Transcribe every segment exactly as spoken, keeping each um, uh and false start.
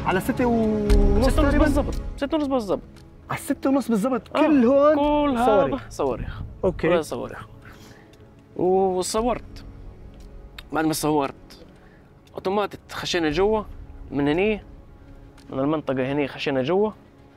على ستة ونص ستة ونص تقريبا؟ بالضبط، ستة ونص بالضبط. على الستة ونص بالضبط آه. كل هون كل هذا صواريخ. صواريخ. اوكي. كلها صواريخ. وصورت. بعد ما صورت اوتوماتيك خشينا جوا من هني، من المنطقة هني خشينا جوا.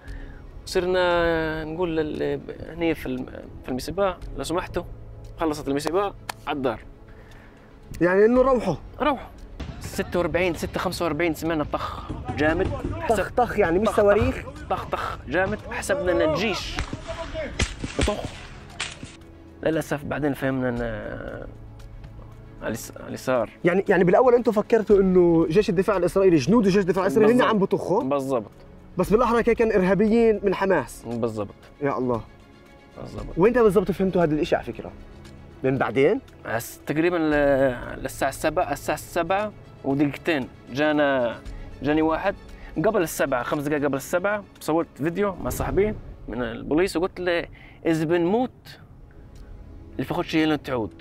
صرنا نقول لل... هني في الم... في المسباه لو سمحتوا خلصت المسباه على الدار. يعني انه روحوا روحوا. ستة وأربعين ستة خمسة وأربعين سمعنا طخ جامد. طخ طخ يعني مش صواريخ؟ طخ طخ جامد. حسبنا ان الجيش بطخ. للاسف بعدين فهمنا ان على اليسار. يعني يعني بالاول انتم فكرتوا انه جيش الدفاع الاسرائيلي، جنود جيش الدفاع الاسرائيلي هن عم بطخوا؟ بالضبط. بس بالاحرى كان ارهابيين من حماس. بالضبط. يا الله. بالضبط. وين بالضبط فهمتوا هذا الشيء على فكره؟ من بعدين؟ تقريبا للساعة السابعة، الساعة السابعة ودقيقتين جانا جاني واحد قبل السبعة، خمس دقائق قبل السبعة. صورت فيديو مع صاحبي من البوليس وقلت له إذا بنموت الفخوتش هي اللي تعود.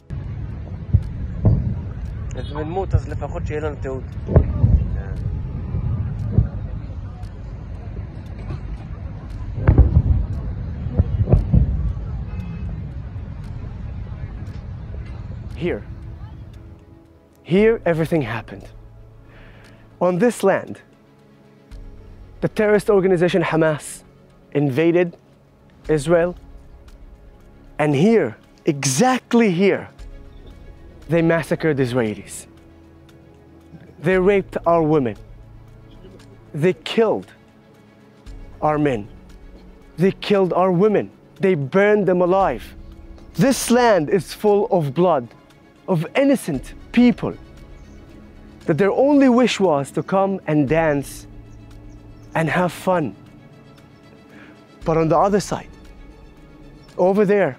إذا بنموت الفخوتش هي اللي تعود. Here. Here, everything happened. On this land, the terrorist organization Hamas invaded Israel. And here, exactly here, they massacred Israelis. They raped our women. They killed our men. They killed our women. They burned them alive. This land is full of blood, of innocent people, that their only wish was to come and dance and have fun. But on the other side, over there,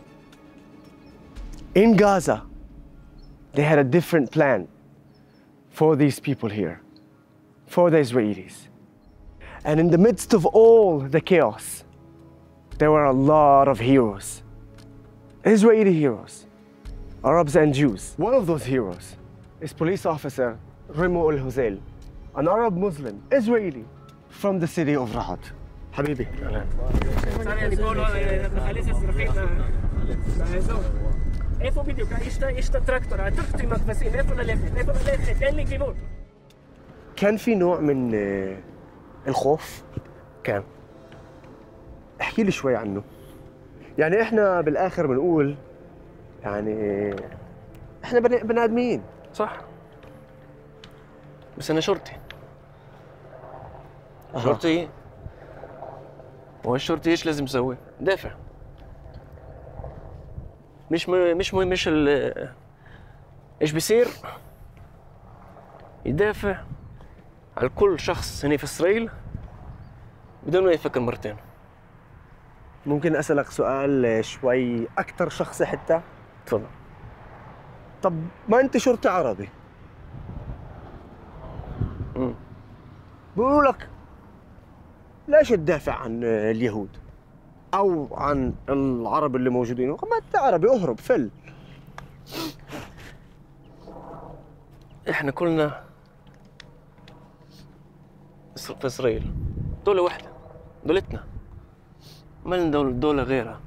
in Gaza, they had a different plan for these people here, for the Israelis. And in the midst of all the chaos, there were a lot of heroes, Israeli heroes, Arabs and Jews. One of those heroes is police officer Remo El-Hozel, an Arab Muslim, Israeli, from the city of Rahat. حبيبي. كان في نوع من الخوف؟ كان. احكي لي شوي عنه. يعني احنا بالاخر بنقول يعني احنا بني ادمين. صح. بس انا شرطي. أه. شرطي. والشرطي ايش لازم يسوي؟ دافع. مش م... مش مهم ايش ال... ايش بيصير؟ يدافع على كل شخص هنا في اسرائيل بدون ما يفكر مرتين. ممكن اسالك سؤال شوي اكثر شخصي حتى؟ تفضل. طب ما انت شرطي عربي. امم بيقولوا لك ليش تدافع عن اليهود او عن العرب اللي موجودين؟ ما انت عربي اهرب فل. احنا كلنا في اسرائيل دولة واحدة، دولتنا، ما لنا دولة, دولة غيرها.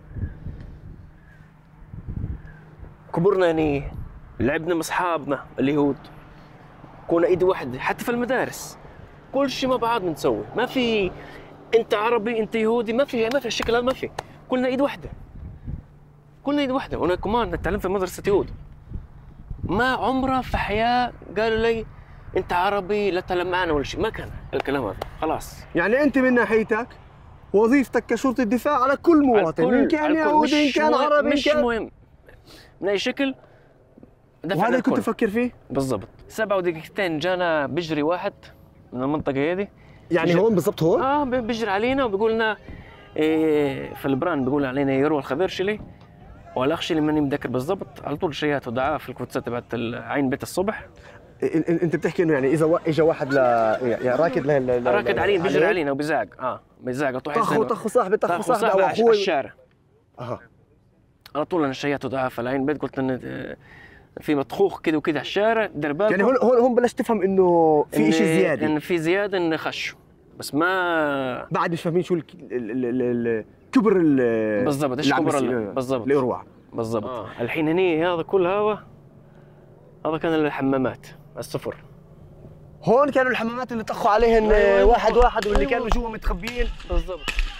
كبرنا يعني لعبنا مع اصحابنا اليهود، كنا ايد واحدة حتى في المدارس، كل شيء مع بعض بنسوي، ما في انت عربي انت يهودي، ما في ما في الشكل هذا، ما في، كلنا ايد واحدة، كلنا ايد واحدة. وانا كمان تعلمت في مدرسة يهود، ما عمره في حياة قالوا لي انت عربي لا تتكلم معنا ولا شيء، ما كان الكلام هذا، خلاص. يعني انت من ناحيتك وظيفتك كشرطي الدفاع على كل مواطن، ان كان يهودي ان كان عربي، مش كان مهم من اي شكل. وهذا كنت تفكر فيه؟ بالضبط. سبعة ودقيقتين جانا بيجري واحد من المنطقة هذه، يعني هون بالضبط هون؟ اه بيجري علينا وبيقول لنا إيه في البران، بيقول علينا يروى الخبير شلي والاخ شلي ماني متذكر بالضبط، على طول شيات ودعاء في الكوتسات تبعت عين بيت الصبح. انت بتحكي انه يعني اذا اجى واحد ل يعني راكد ل راكد علينا بيجري علينا وبيزعق، اه بيزعق طوح طخوا طخوا صاحبي طخوا صاحبي او اخوي الشارع. اها. على طول انا شيات ودعاء في العين بيت، قلت ان في مطخوخ كده وكده على الشارع، دير بالكم. يعني هون هون هون بلشت تفهم انه في شيء زياده، انه في زياده، انه خشوا بس ما بعد مش فاهمين شو الك- ال- ال- ال- ال- كبر ال- بالضبط ايش اللي عم كبر بيصير. ال- بالضبط الاروع. بالضبط. آه. الحين هني هذا كل هذا هذا كان الحمامات الصفر. هون كانوا الحمامات اللي طخوا عليهن أيوة واحد واحد واللي أيوة. كانوا جوا متخبيين. بالضبط.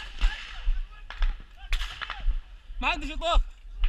ما عندي اطلاق.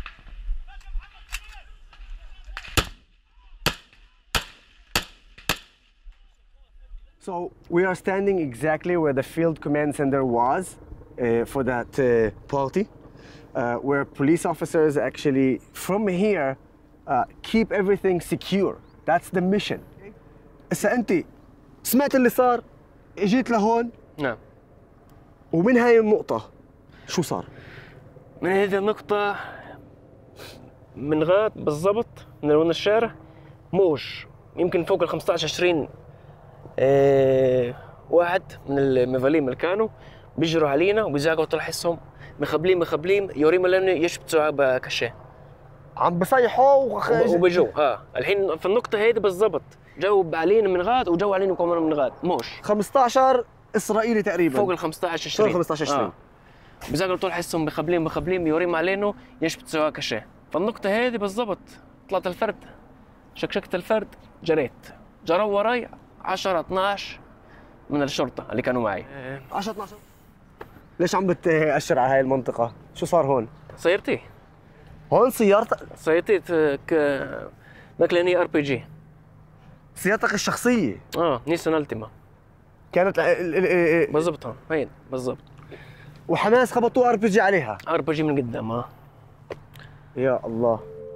So we are standing exactly where the field command center was uh, for that uh, party, uh, where police officers actually from here uh, keep everything secure. That's the mission. هسا انت سمعت اللي صار، اجيت لهون، نعم. ومن هاي النقطة شو صار؟ من هذه النقطة من غاد بالضبط من لون الشارع موج يمكن فوق ال خمسطعش عشرين آه واحد من المفاليم اللي كانوا بيجروا علينا وبيزعقوا، طلع حسهم مخبلين مخبلين يوريهم لنا يشبتوا بكشه عم بصيحوا وخ... وبيجوا. اه الحين في النقطة هذه بالضبط جو علينا من غاد وجو علينا كمان من غاد موج خمسطعش إسرائيلي تقريبا فوق ال خمسطعش فوق عشرين ال خمسطعش عشرين. آه. بيزعقوا طول حسهم مخبلين مخبلين يوريهم علينا يشبتوا كشه. فالنقطة هذه بالضبط طلعت الفرد، شكشكت الفرد، جريت، جروا وراي عشرة اثناعش من الشرطة اللي كانوا معي. عشرة اثنعش. ليش عم بتأشر على هاي المنطقة؟ شو صار هون؟ سيارتي هون سيارتك سيارتي ك مكلاني ار بي جي. سيارتك الشخصية اه نيسان التيما كانت ال- ال- ال- بالضبط. ها هين بالضبط وحماس خبطوا ار بي جي عليها. ار بي جي من قدام. اه يا الله.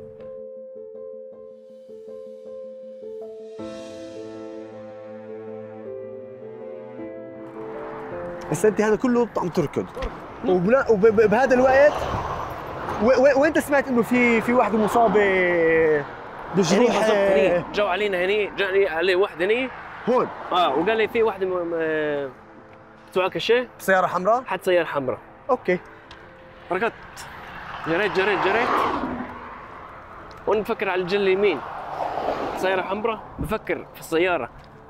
بس انت هذا كله عم تركض وبنا- وب- وبهذا الوقت و- و- وانت سمعت انه في في وحده مصابه هني بجروح بالضبط. هني آه، جو علينا هني جاني عليه واحد هني هون اه وقال لي في واحد م- م- بتوع كشه سياره حمراء. حد سيارة حمراء. اوكي. ركضت جريت جريت جريت وانا بفكر على الجل اليمين سيارة حمراء، بفكر في السيارة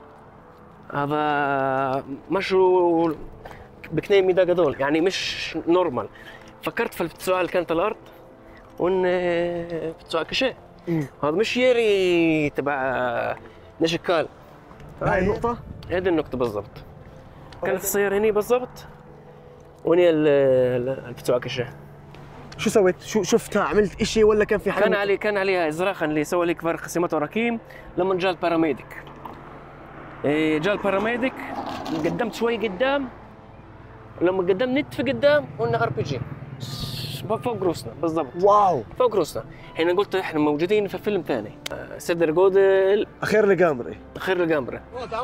هذا مشوا بكنين ميدا هذول يعني مش نورمال. فكرت في البتسوع اللي كانت على الارض وان بتسوع كشه هذا مش يري تبع نشكال. هاي النقطه هذه النقطة بالضبط. كانت السيارة هني بالضبط وهني البتسوع كشه. شو سويت؟ شو شفتها؟ عملت إشي ولا كان في حدا؟ كان علي كان عليها ازراخا اللي سوى لي كفر خصيمات وراكيم. لما جاء الباراميديك إيه، جاء الباراميديك قدمت شوي قدام، لما قدم نت في قدام قلنا ار بي جي فوق روسنا بالضبط. واو. فوق روسنا. هنا قلت احنا موجودين في فيلم ثاني سيدر جودل اخير القامري. خير القامرة.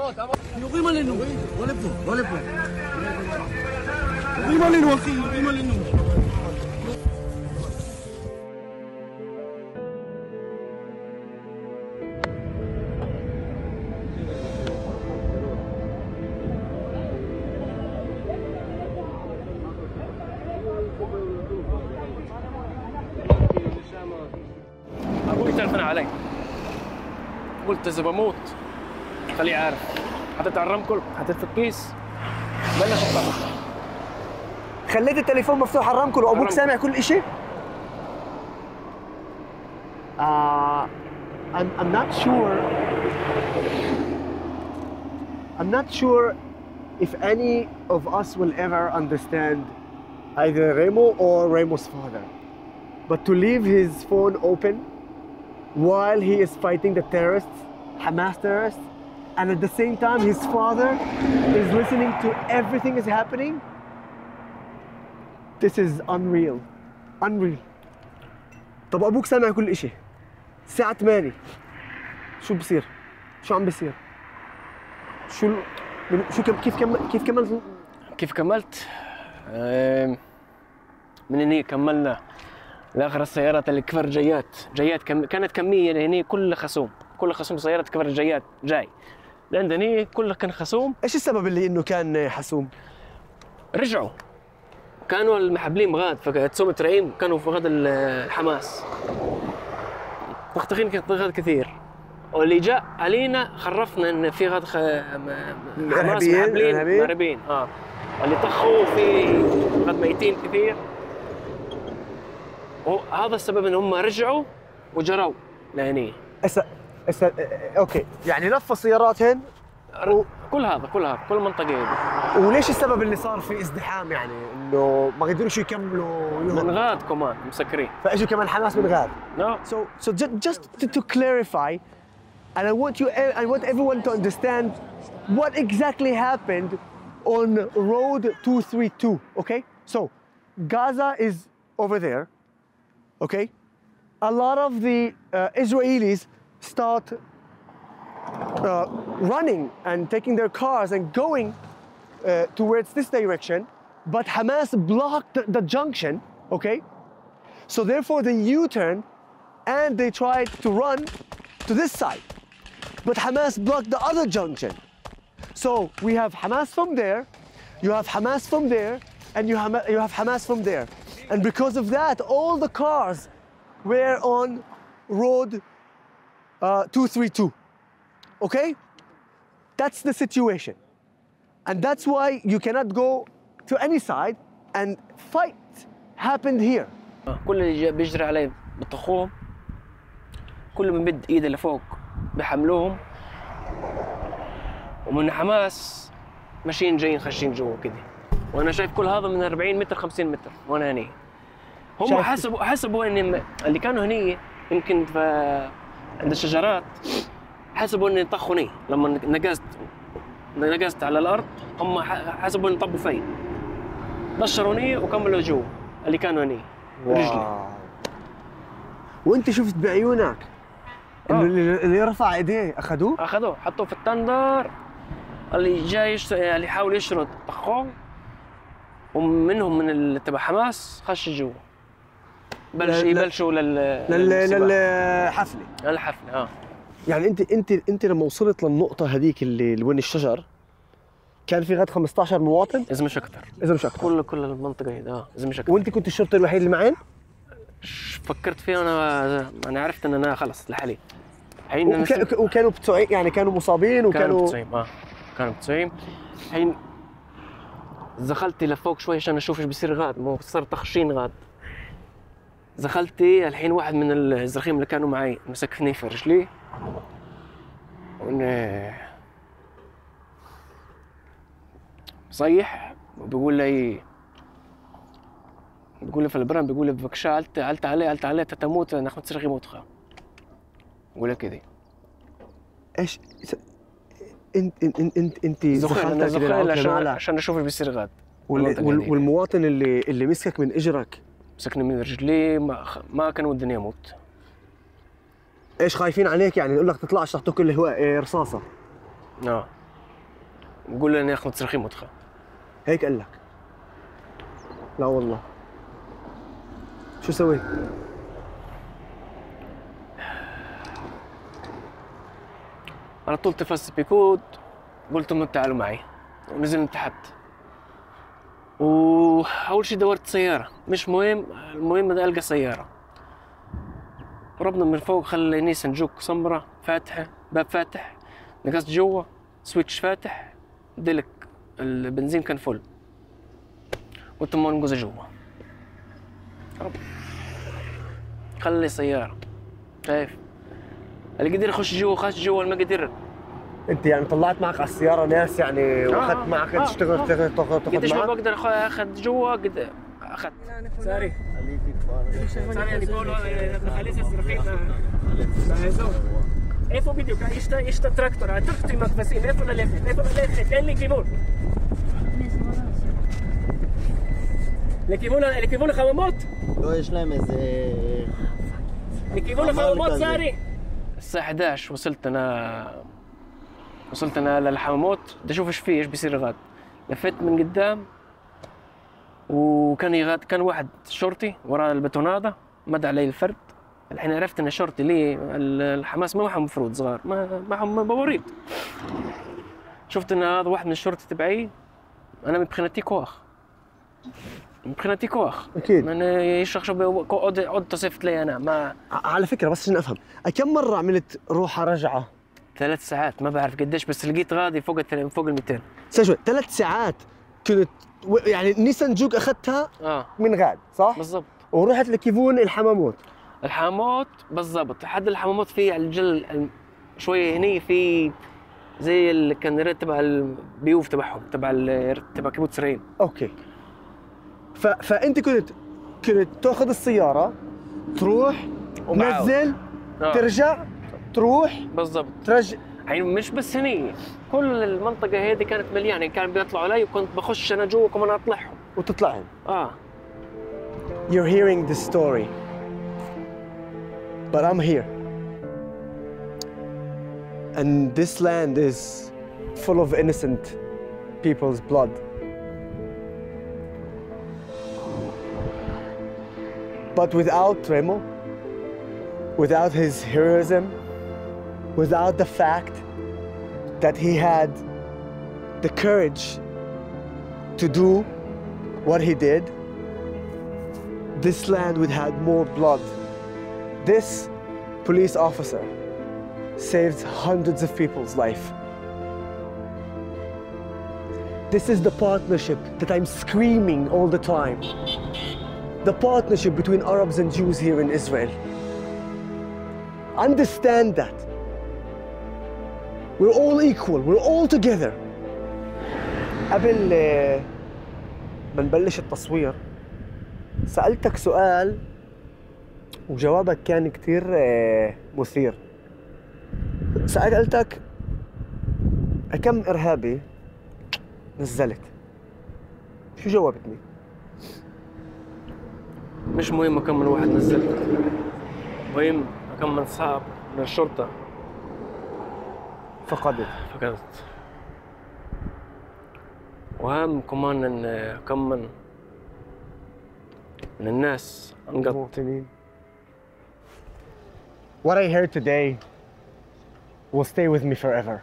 ابوي تلفن علي قلت اذا بموت خليه عارف. حطيت على الرمكل حطيت في الكيس بلش الطبخ. خليت التليفون مفتوح على الرمكل وابوك الرمكل. سامع كل شيء؟ Uh, I'm, I'm not sure. I'm not sure if any of us will ever understand either Remo or Remo's father. But to leave his phone open while he is fighting the terrorists, Hamas terrorists, and at the same time his father is listening to everything is happening. This is unreal. Unreal. طب ابوك سامع كل اشي الساعة ثمانية، شو بصير؟ شو عم بصير؟ شو ال- من- شو كم كيف كم كيف كملت؟ كيف كملت؟ آم، من هني كملنا لاخر السيارات اللي كفر جيات جيات كم... كانت كميه هني كلها خصوم كلها خصوم سيارات كفر جيات جاي لان هني كلها كان خصوم. ايش السبب اللي انه كان حسوم؟ رجعوا كانوا المحبلين غاد في تسومة رعيم كانوا في غد ال- الحماس. وقت مستغين غاد كثير، واللي جاء علينا خرفنا ان في غاد خ... م... حماس محبلين مهربين اه اللي طخوا في غاد ميتين كثير. وهذا السبب ان هم رجعوا وجروا لهني. هسه هسه اوكي، يعني لفوا سياراتهن و... كل هذا كل هذا كل المنطقه هذه. وليش السبب اللي صار في ازدحام؟ يعني انه ما قدروش يكملوا من غاد كمان مسكرين، فاجوا كمان حماس من غاد. no. So so just just to, to clarify, and I want you I want everyone to understand what exactly happened on road two thirty-two, okay? So Gaza is over there, okay? A lot of the uh, Israelis start uh, running and taking their cars and going uh, towards this direction, but Hamas blocked the, the junction, okay? So therefore they U-turn and they tried to run to this side, but Hamas blocked the other junction. So we have Hamas from there, you have Hamas from there, and you have, you have Hamas from there. And because of that, all the cars were on road uh, two thirty-two, okay? That's the situation. And that's why you cannot go to any side, and fight happened here. كل اللي بيجري عليه بطخوهم، كل من بد ايده لفوق بحملوهم، ومن حماس ماشيين جايين خاشين جوا كده. وانا شايف كل هذا من أربعين متر خمسين متر وانا هني. هم حسبوا حسبوا ان اللي كانوا هني يمكن عند الشجرات، حسبوا اني طخوني لما نقزت نقزت على الارض. هم حسبوا اني طبوا في، بشروني وكملوا جوا اللي كانوا هني رجلي. وانت شفت بعيونك انه اللي رفع ايديه اخذوه؟ اخذوه حطوه في التندر. اللي جاي يشت... اللي يحاول يشرد طخوه، ومنهم من اللي تبع حماس خش جوا بلش يبلشوا لل للحفله للحفله. اه يعني انت انت انت لما وصلت للنقطه هذيك اللي وين الشجر كان في غاد خمسة عشر مواطن؟ اذا مش اكثر، اذا مش اكثر كل كل المنطقه هي اه اذا مش اكثر. وانت كنت الشرطي الوحيد اللي معين؟ فكرت فيه انا انا عرفت ان انا خلص لحالي. حين وكا وكانوا بتوعين يعني كانوا مصابين وكانوا كانوا بتوعين اه كانوا بتوعين. حين دخلت لفوق شوي عشان اشوف ايش بيصير غاد، مو صار تخشين غاد. دخلت الحين واحد من الزرخيم اللي كانوا معي مسكني في رجلي، وانه صيح وبيقول لي بيقول لي في البرام بيقول لي بكشا علت علت عليه علت عليه تتموت ناخذ تسرغي موتخه. بقول لك كذا ايش انت انت انت انت زخيل زخيل عشان عشان اشوف ايش بيصير غاد. والمواطن اللي اللي مسكك من اجرك مسكني من رجلي ما ما كان ودني اموت. ايش خايفين عليك يعني؟ يقول لك تطلعش تحطوك اللي هو إيه رصاصه. اه بقول لي ناخذ تسرخي موتخه هيك قال لك؟ لا والله. شو سويت؟ على طول تفس بيكود، قلت لهم تعالوا معي ونزلنا تحت. واول شيء دورت سياره، مش مهم، المهم بدي القى سياره. ربنا من فوق خلى نيسان جوك سمراء فاتحه، باب فاتح، نقصت جوا، سويتش فاتح، دلك البنزين كان فل. قلت ما نقص جوا. رب خلي سياره، شايف اللي قدر يخش جوا خش جوا، اللي ما قدر. انت يعني طلعت معك على السياره ناس يعني واخذت آه معك آه تشتغل آه تاخذ تاخذ قديش ما بقدر اخذ جوا قد اخذت. ساري ساري نيكولو خلينا نسرقين איפה בדיוק? יש את הטרקטור, הטרקטור עם הכבשים, איפה ללכת? איפה ללכת? אין לי כיוון. לכיוון לכיוון החממות? לא, יש להם איזה... לכיוון החממות, ساري. الساعة إحدى عشر وصلت أنا وصلت أنا للحمامات، بدي أشوف إيش فيه، إيش بيصير غاد. لفيت من قدام وكان يغاد، كان واحد شرطي وراء البتونادة مد علي الفرد. الحين عرفت إن الشرطي ليه الحماس ما معهم مفروض صغار، ما معهم بوريد. شفت إن هذا واحد من الشرطي تبعي، أنا مبخنتي كواخ. מבחינתי כוח. أكيد. من يشرح شو עוד עוד תוספת لي أنا ما ع- على فكرة بس عشان أفهم، كم مرة عملت روحة رجعة؟ ثلاث ساعات ما بعرف قديش بس لقيت غادي فوق الثل- فوق ال مئتين. استنى شوي، ثلاث ساعات كنت و... يعني نيسان جوك أخذتها اه من غاد صح؟ بالضبط. ورحت لكيفون الحماموت. الحمامات بالضبط لحد الحمامات في على الجل ال- شويه هني في زي اللي كان ريت تبع البيوف تبعهم تبع ال- تبع كيبوتس رين. أوكي. ف... فأنت كنت كنت تأخذ السيارة تروح ومعاود. تنزل آه. ترجع تروح بالضبط. ترجع. يعني مش بس هني كل المنطقه هذه كانت مليانه كانوا بيطلعوا علي وكنت بخش انا جوا كمان اطلعهم. وتطلعين. اه You're hearing this story, but I'm here. And this land is full of innocent people's blood. But without Remo, without his heroism, without the fact that he had the courage to do what he did, this land would have more blood. This police officer saved hundreds of people's life. This is the partnership that I'm screaming all the time. The partnership between Arabs and Jews here in Israel. Understand that. We're all equal, we're all together. قبل آه، ما نبلش التصوير سألتك سؤال وجوابك كان كتير آه، مثير. سألتك كم إرهابي نزلت؟ شو جاوبتني؟ مش مهم كم من واحد نزلت، مهم كم من صعب من الشرطه فقدت. فقدت. واهم كمان ان كم من من الناس انقطع. المواطنين. What I heard today will stay with me forever.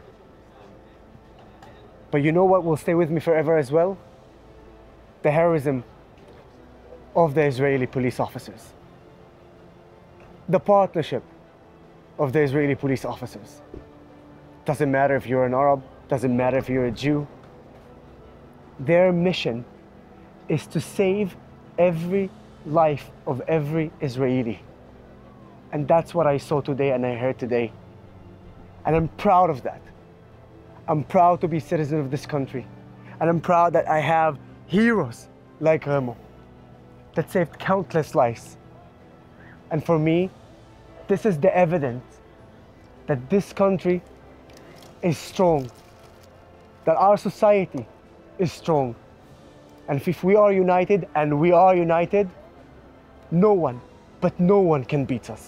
But you know what will stay with me forever as well? The heroism of the Israeli police officers. The partnership of the Israeli police officers. Doesn't matter if you're an Arab, doesn't matter if you're a Jew. Their mission is to save every life of every Israeli. And that's what I saw today and I heard today. And I'm proud of that. I'm proud to be a citizen of this country. And I'm proud that I have heroes like Remo that saved countless lives. And for me, this is the evidence that this country is strong, that our society is strong. And if we are united, and we are united, no one, but no one can beat us.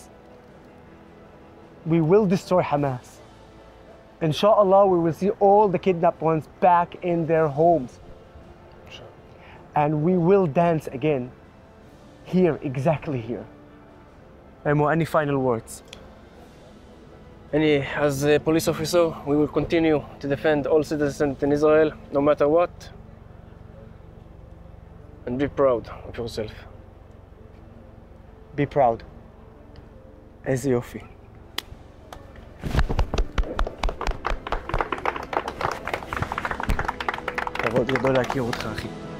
We will destroy Hamas. Inshallah, we will see all the kidnapped ones back in their homes. And we will dance again. Here, exactly here. Remo, any final words? Any, as a police officer, we will continue to defend all citizens in Israel, no matter what, and be proud of yourself. Be proud. איזה יופי. כבוד גדול להכיר אותך, אחי.